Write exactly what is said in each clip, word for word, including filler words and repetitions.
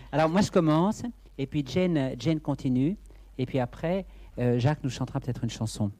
Alors moi je commence, et puis Jane, Jane continue, et puis après, euh, Jacques nous chantera peut-être une chanson.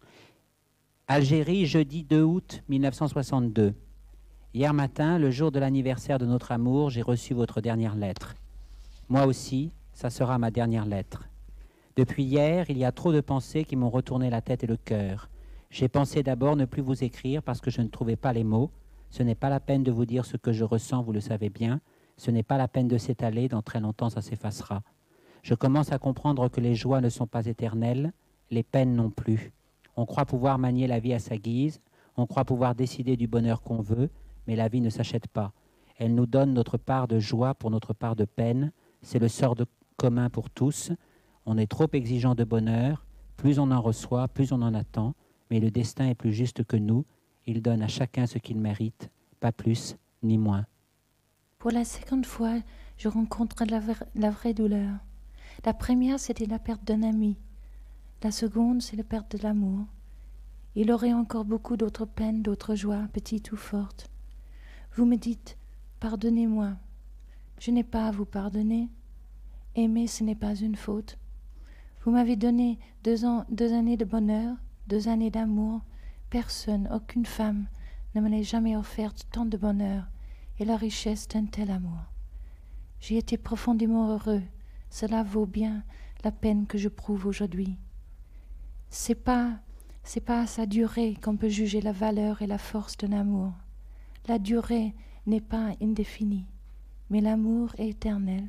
Algérie, jeudi deux août mille neuf cent soixante-deux. Hier matin, le jour de l'anniversaire de notre amour, j'ai reçu votre dernière lettre. Moi aussi, ça sera ma dernière lettre. Depuis hier, il y a trop de pensées qui m'ont retourné la tête et le cœur. J'ai pensé d'abord ne plus vous écrire parce que je ne trouvais pas les mots. Ce n'est pas la peine de vous dire ce que je ressens, vous le savez bien. Ce n'est pas la peine de s'étaler, dans très longtemps ça s'effacera. Je commence à comprendre que les joies ne sont pas éternelles, les peines non plus. On croit pouvoir manier la vie à sa guise, on croit pouvoir décider du bonheur qu'on veut, mais la vie ne s'achète pas. Elle nous donne notre part de joie pour notre part de peine. C'est le sort de commun pour tous. On est trop exigeant de bonheur. Plus on en reçoit, plus on en attend. Mais le destin est plus juste que nous. Il donne à chacun ce qu'il mérite, pas plus ni moins. Pour la seconde fois, je rencontre la, vra- la vraie douleur. La première, c'était la perte d'un ami. La seconde, c'est la perte de l'amour. Il aurait encore beaucoup d'autres peines, d'autres joies, petites ou fortes. Vous me dites, pardonnez-moi. Je n'ai pas à vous pardonner. Aimer, ce n'est pas une faute. Vous m'avez donné deux, ans, deux années de bonheur, deux années d'amour. Personne, aucune femme ne m'en a jamais offert tant de bonheur et la richesse d'un tel amour. J'ai été profondément heureux. Cela vaut bien la peine que je prouve aujourd'hui. C'est pas, c'est pas à sa durée qu'on peut juger la valeur et la force d'un amour. La durée n'est pas indéfinie, mais l'amour est éternel.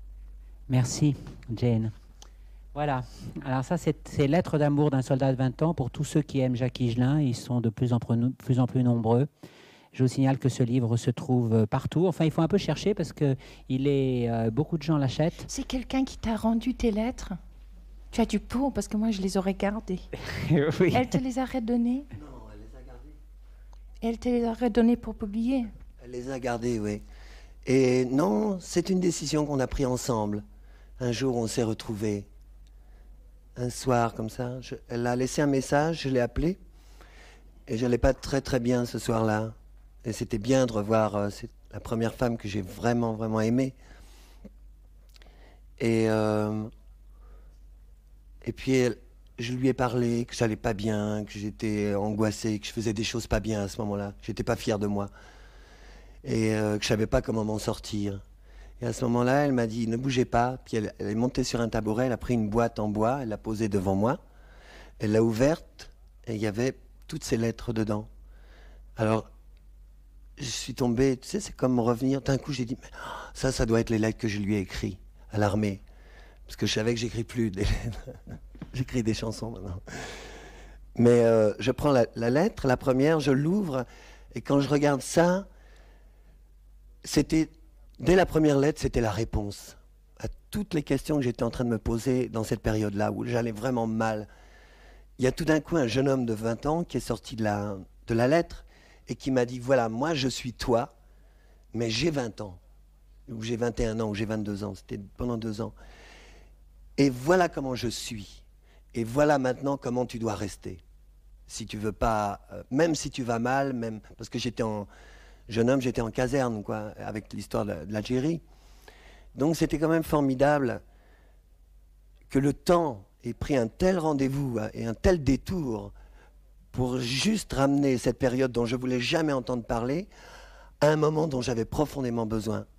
Merci, Jane. Voilà. Alors ça, c'est, c'est Lettres d'amour d'un soldat de vingt ans. Pour tous ceux qui aiment Jacques Higelin, ils sont de plus en plus, plus en plus nombreux. Je vous signale que ce livre se trouve partout. Enfin, il faut un peu chercher parce que il est, euh, beaucoup de gens l'achètent. C'est quelqu'un qui t'a rendu tes lettres? Tu as du pot parce que moi, je les aurais gardées. Oui. Elle te les a redonnées? Non, elle les a gardées. Elle te les a redonnées pour publier? Elle les a gardées, oui. Et non, c'est une décision qu'on a prise ensemble. Un jour, on s'est retrouvés. Un soir, comme ça. Je, elle a laissé un message, je l'ai appelé. Et je n'allais pas très très bien ce soir-là. Et c'était bien de revoir euh, c'est la première femme que j'ai vraiment, vraiment aimée. Et, euh, et puis, elle, je lui ai parlé que j'allais pas bien, que j'étais angoissé, que je faisais des choses pas bien à ce moment-là. Que j'étais pas fier de moi. Et euh, que je savais pas comment m'en sortir. Et à ce moment-là, elle m'a dit, ne bougez pas. Puis elle, elle est montée sur un tabouret, elle a pris une boîte en bois, elle l'a posée devant moi. Elle l'a ouverte et il y avait toutes ces lettres dedans. Alors, je suis tombé, tu sais, c'est comme revenir. D'un coup, j'ai dit, mais ça, ça doit être les lettres que je lui ai écrites à l'armée. Parce que je savais que j'écris plus des lettres. J'écris des chansons maintenant. Mais euh, je prends la, la lettre, la première, je l'ouvre. Et quand je regarde ça, c'était... Dès la première lettre, c'était la réponse à toutes les questions que j'étais en train de me poser dans cette période-là, où j'allais vraiment mal. Il y a tout d'un coup un jeune homme de vingt ans qui est sorti de la, de la lettre et qui m'a dit, voilà, moi je suis toi, mais j'ai vingt ans, ou j'ai vingt et un ans, ou j'ai vingt-deux ans, c'était pendant deux ans. Et voilà comment je suis. Et voilà maintenant comment tu dois rester. Si tu veux pas, euh, même si tu vas mal, même, parce que j'étais en... jeune homme, j'étais en caserne, quoi, avec l'histoire de, de l'Algérie. Donc c'était quand même formidable que le temps ait pris un tel rendez-vous hein, et un tel détour pour juste ramener cette période dont je voulais jamais entendre parler à un moment dont j'avais profondément besoin.